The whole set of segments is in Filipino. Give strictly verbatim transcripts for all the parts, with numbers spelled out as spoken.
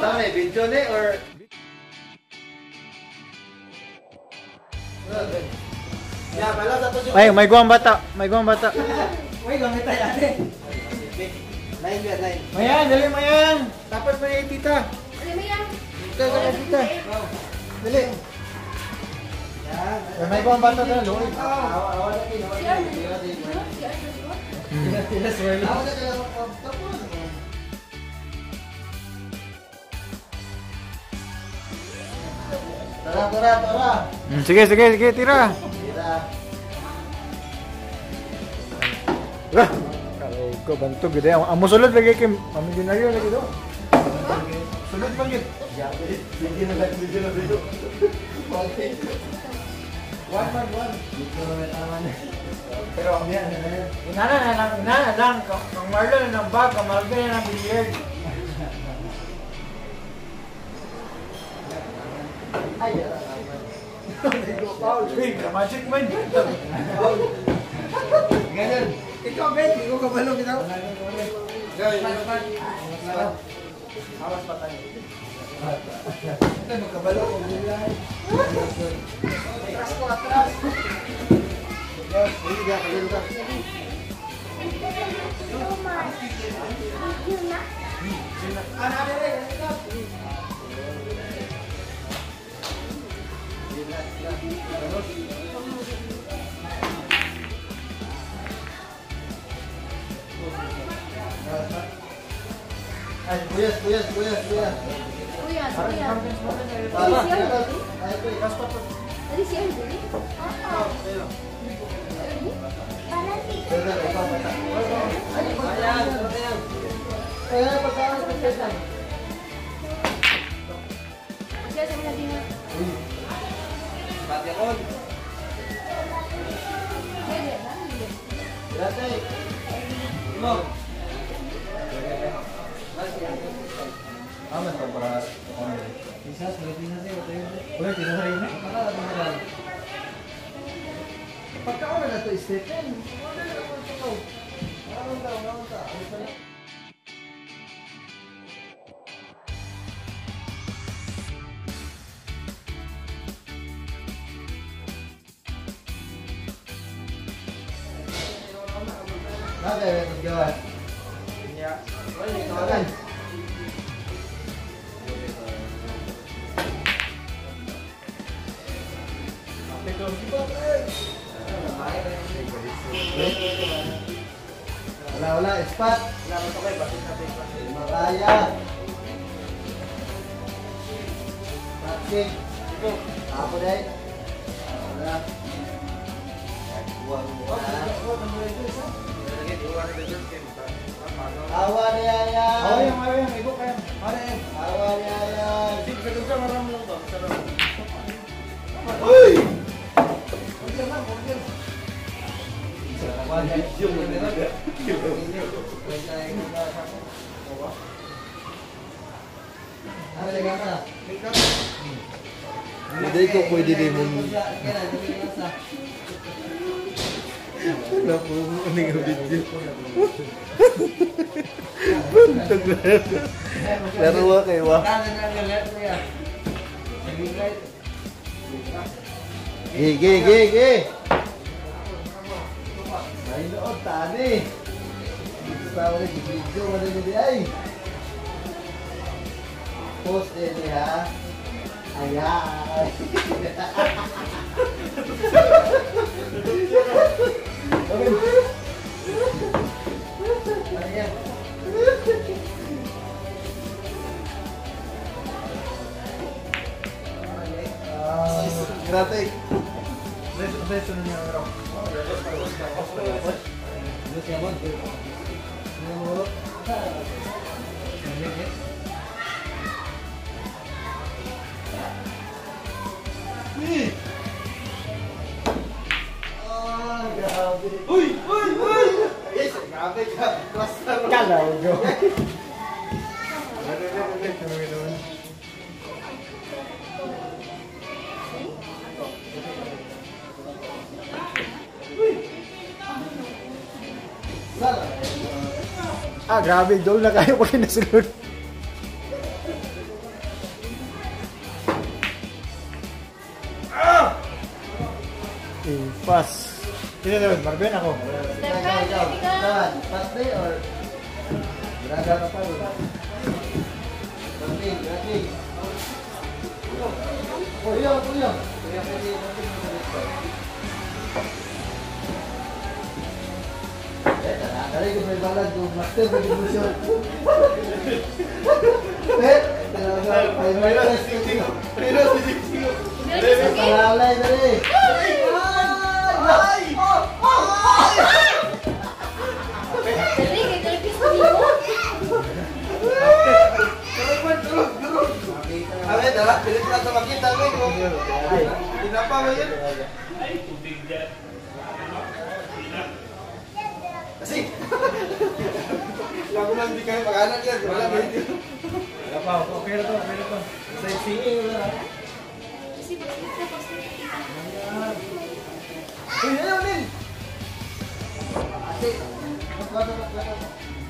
Tama, video ni or... Ay, may guwang bata. May guwang bata. May gamit tayo ate. Line yan, line. Mayan, dali mayan. Dapat may tita. Dali mayan. Ito, dali tita. Dali. Yan. May guwang bata na, Lloyd. Awa na kayo. Siya, siya, siya. Awa na kayo. Tara, tara, tara. Sige, sige, sige, tira. Tira. Wah, kalau kau bantu gede. Amo sulod lagi ke pamilyonaryo lagi do. Sulod panggil. Video na lang, video na video. One man, one. Dito na tama na. Pero ang yan. Inana na lang, inana lang. Kang Marlon ng bag, kang Marlon na ng billiard. Ay, Paul, hey, magic man. ganyan. Ikaw, Ben, hindi ko kabalo kita. Gawin, awas pa tayo. Ito, magkabalo ko. Atras ko, atras. Hindi ka, kabalo ka. Ah, nabi rin, ito. Ay, buyas, buyas, buyas, buyas. Kuya, kuya. Tama, Siya, tama. dali. Ay, kuya, kaspa po. Dali siya, dali. Oh, ayun. Para si Pero, ikaw, bata. Ay, ayan, ayan. Ayan, pagkaan ko sa Siya sa mga dina. Uy. Pati ako. Dati. Imo. Aman pa para bisa sulit bisa sih waktu itu. Boleh tidak hari ini? Mana ada beneran? Pagka ako na to Stephen. Ano na naman ito? Ano daw, ano daw? Nada ya terjawab. Ya, boleh kawan. Wala wala spot. Wala mo to kay bakit natin Makaya. Bakit? Ito. Ako dai. Wala. Buang buang. Awa niya yan. Awa yang, awa yang, ibu kayo. Awa niya yan. Di kedua maram lang to. Uy! Hindi ko pwede din mong... Wala po ano yung video. Buntag na. Laro kayo ba? Ge, ge, ge, ge! May nood, tani! Dito sa ulit, video mo rin hindi ay! Post din ha! Ayan! Ayan! Grabe! Beso, beso na niya ang Terus ya, Bon. Mau. Nih. Ah, grabe. Uy, uy, uy. Yes, grabe ka. Cluster. Kalau go. Ah, grabe. Doon na kayo pag nasunod. Pass. Sino naman? Marvin ako. Step back, ready ka. Saan? Pass day or? Braga ka pa rin. Pass day, pass day. Kuya, kuya. Kuya, kuya. Eh, tara ko may balag yung master na division. Eh, talaga. Ay, may rest yung tingo. May rest yung tingo. Palalay na rin. Ay! Ay! Ay! Dali, kay Kalipis ko dito. Turun, turun, turun. Awe, dala, pilit na ito makita ko. Tinapa mo yun. Kasi, lago lang di kayo mag-anak yan. Wala ba yun? Wala pa ako. Okay na to. Okay na to. Sa singing wala. Kasi pag-step, pag-step. Uy, ayaw din! Ate, magkwata, magkwata.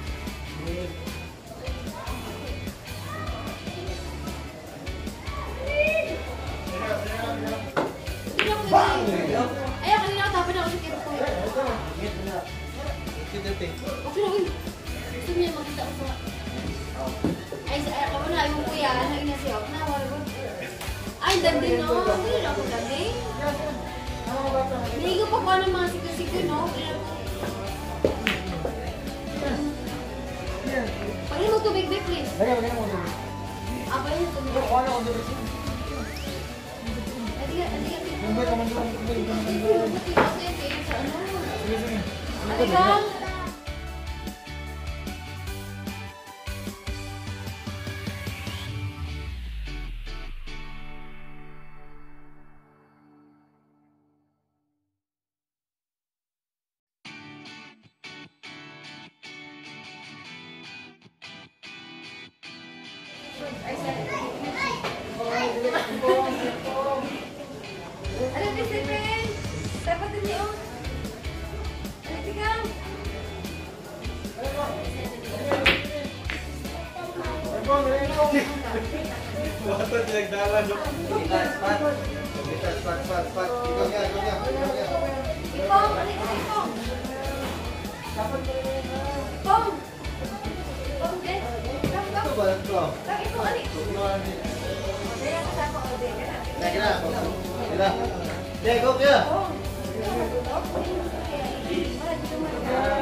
Bang! Ayaw, kanina katapon ako sa kero ko. Okay na, uy. Gusto niya makita ko sa... Ay, sa ako na, yung kuya, na inasiyok na, wala ko. Ay, dandi no. Hindi na ako dandi. Hindi ko pa ko ng mga sigo-sigo, no? Pagin mo tubig, babe, please. Lagyan, lagyan mo. Ah, pagin mo tubig. Ano ako dito? Adiga, adiga, adiga. Yung ba naman doon? Buti kasi yung kayo sa ano. Adiga. Ano, Mister Pen? Dapat din yun. Ano, tigang? Bata tinagdalan, no? Spot, spot. Spot, spot, spot. Ikaw nga, ikaw nga, ikaw nga. Ipong, ano ka, ipong? Ipong! Ipong, Jen. Come, Ito come. ba? Ito. Come, ipong, ano? Ito. Kaya kasama ko din. Lagi na. Sila. Sige, go kaya. Ipong. Wala, dito mo na.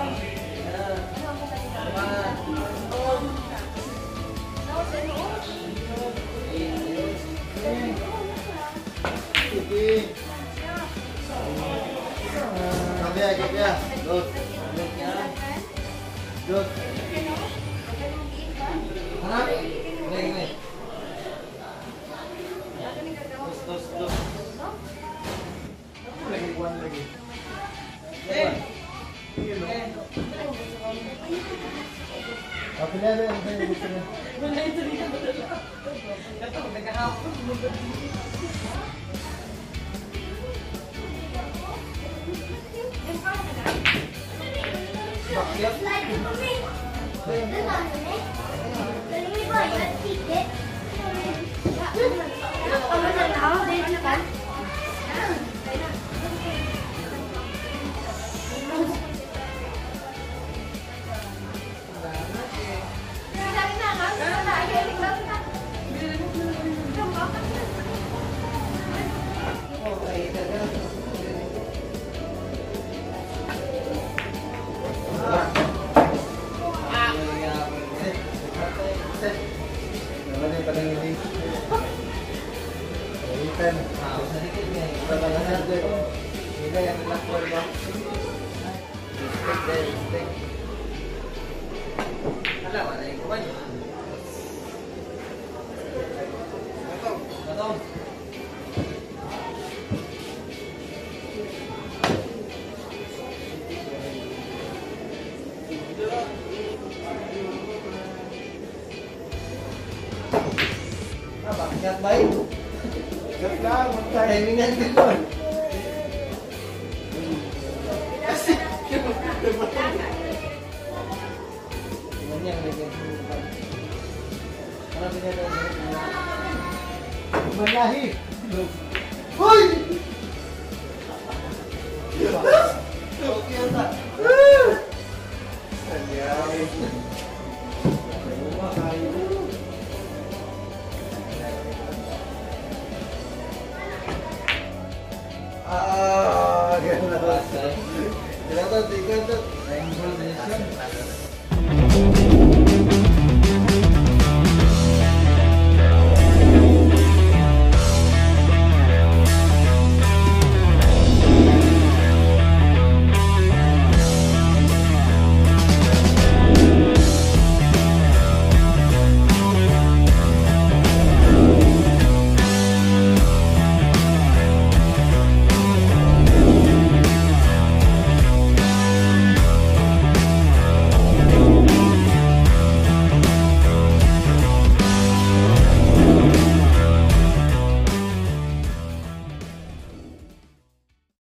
Sige. Kaya, kaya. Good. Good kaya. Good. Harap. Ini, ini. Dos, dos, dos. Lagi, one lagi. Eh. Apa ni ada yang saya buat ni? Mana itu dia betul. Kata dekat hap. Bakyat. Ingat baik. Ingat lang, magtahimingan din doon. Asik. Tingnan niya, may ganyan. Marami na doon. Manahi. Hoy! Sila to, ikaw to. Triangle direction.